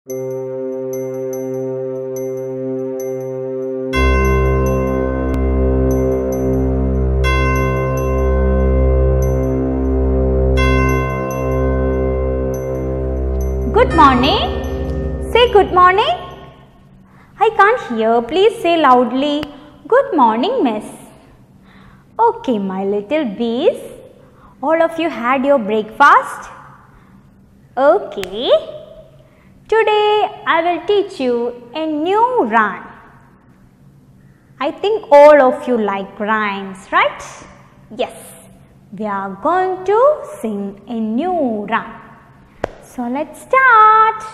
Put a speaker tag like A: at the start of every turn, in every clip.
A: Good morning. Say good morning. I can't hear. Please say loudly. Good morning, miss. Okay, my little bees. All of you had your breakfast? Okay. Today I will teach you a new rhyme. I think all of you like rhymes, right? Yes. We are going to sing a new rhyme. So let's start.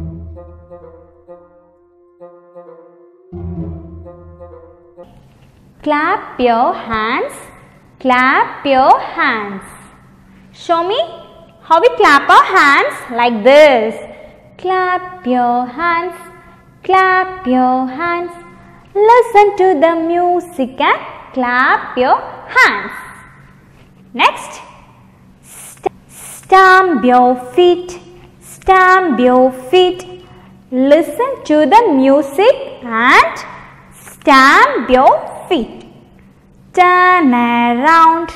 A: Clap your hands, clap your hands. Show me how we clap our hands, like this. Clap your hands, clap your hands. Listen to the music and clap your hands. Next, stamp your feet, stamp your feet. Listen to the music and stamp your feet. Turn around,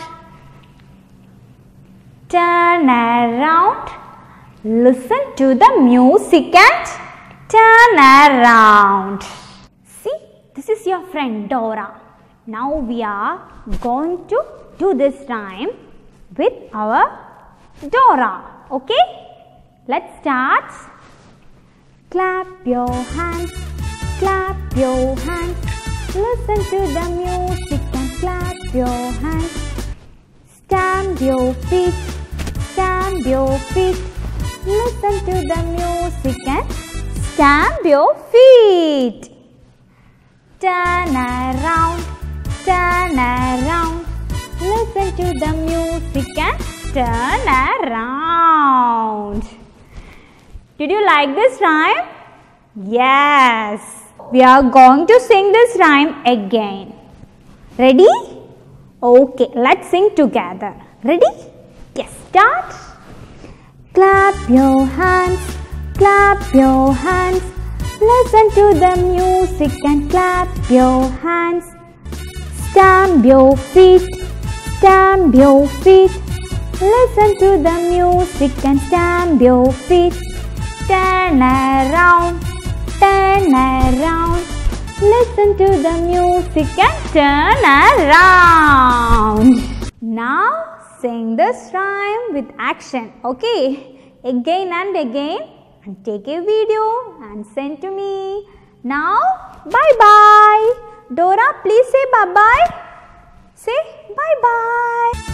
A: turn around. Listen to the music and turn around. See, this is your friend Dora. Now we are going to do this rhyme with our Dora. Okay? Let's start. Clap your hands, clap your hands. Listen to the music and clap your hands. Stamp your feet, stamp your feet. Listen to the music and stamp your feet. Turn around, turn around. Listen to the music and turn around. Did you like this rhyme? Yes. We are going to sing this rhyme again. Ready? Okay, let's sing together. Ready? Yes, start. Clap your hands, clap your hands. Listen to the music and clap your hands. Stamp your feet, stamp your feet. Listen to the music and stamp your feet. Turn around, turn around. Listen to the music and turn around. Now sing this rhyme with action. Okay? Again and again. And take a video and send to me. Now, bye-bye. Dora, please say bye-bye. Say bye-bye.